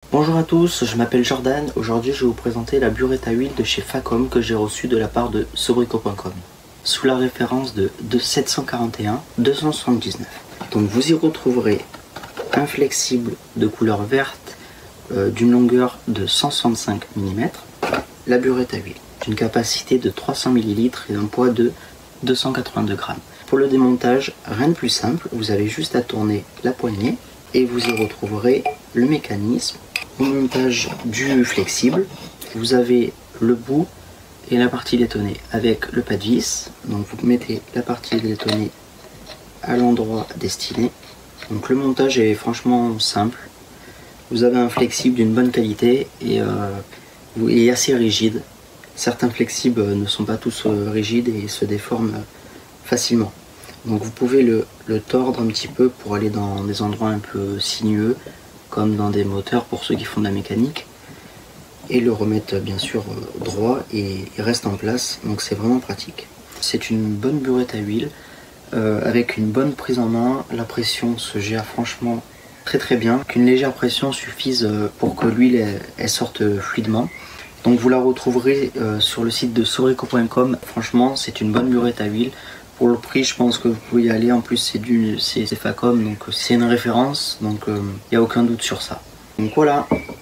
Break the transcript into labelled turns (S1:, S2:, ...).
S1: Bonjour à tous, je m'appelle Jordan. Aujourd'hui, je vais vous présenter la burette à huile de chez Facom que j'ai reçue de la part de sobrico.com sous la référence de 741 279. Donc vous y retrouverez un flexible de couleur verte d'une longueur de 165 mm, la burette à huile d'une capacité de 300 ml et d'un poids de 282 g. Pour le démontage, rien de plus simple, vous avez juste à tourner la poignée et vous y retrouverez le mécanisme. Au montage du flexible, vous avez le bout et la partie détonnée avec le pas de vis. Donc vous mettez la partie détonnée à l'endroit destiné. Donc le montage est franchement simple. Vous avez un flexible d'une bonne qualité et il est assez rigide. Certains flexibles ne sont pas tous rigides et se déforment facilement. Donc vous pouvez le tordre un petit peu pour aller dans des endroits un peu sinueux, comme dans des moteurs pour ceux qui font de la mécanique, et le remettre bien sûr droit et il reste en place, donc c'est vraiment pratique. C'est une bonne burette à huile avec une bonne prise en main. La pression se gère franchement très bien, qu'une légère pression suffise pour que l'huile elle sorte fluidement. Donc vous la retrouverez sur le site de sobrico.com. Franchement c'est une bonne burette à huile. Pour le prix, je pense que vous pouvez y aller. En plus, c'est Facom, donc c'est une référence, donc il n'y a aucun doute sur ça. Donc voilà.